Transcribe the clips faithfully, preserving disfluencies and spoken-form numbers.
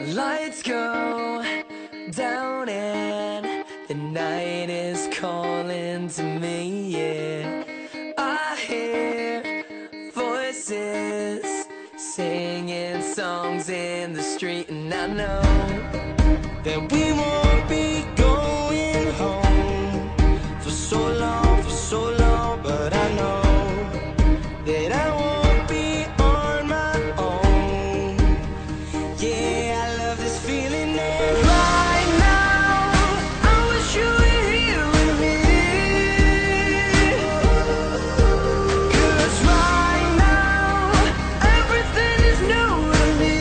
Lights go down and the night is calling to me, yeah. I hear voices singing songs in the street, and I know that we won't be going home for so long, for so long, but I know that I won't be on my own. Yeah, I love this feeling and right now I wish you were here with me, 'cause right now everything is new to me.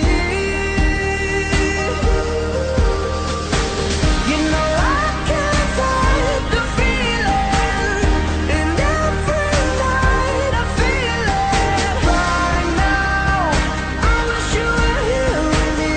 You know I can't fight the feeling, and every night I feel it. Right now I wish you were here with me.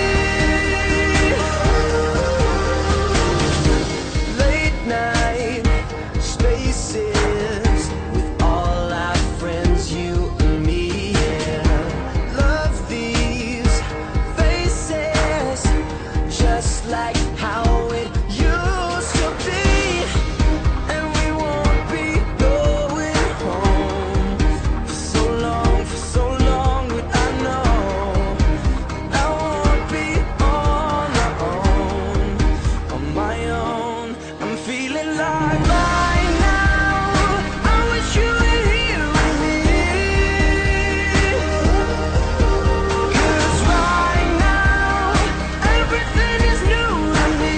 Late night spaces with all our friends, you and me, yeah. Love these faces, just like how it used to be. And we won't be going home for so long, for so long, but I know I won't be on my own, on my own. I'm feeling like right now I wish you were here with me, 'cause right now everything is new to me.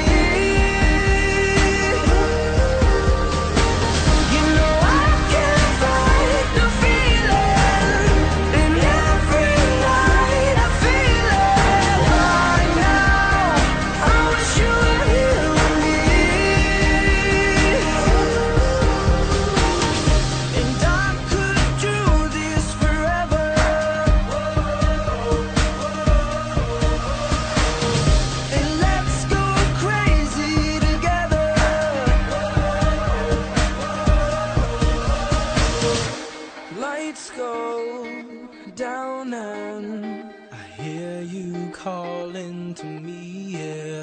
You know I can't fight the feeling, and every night I feel it. Right now I wish you were here with me, and I could do this forever. And let's go crazy together. Lights go down and I hear you calling to me, yeah.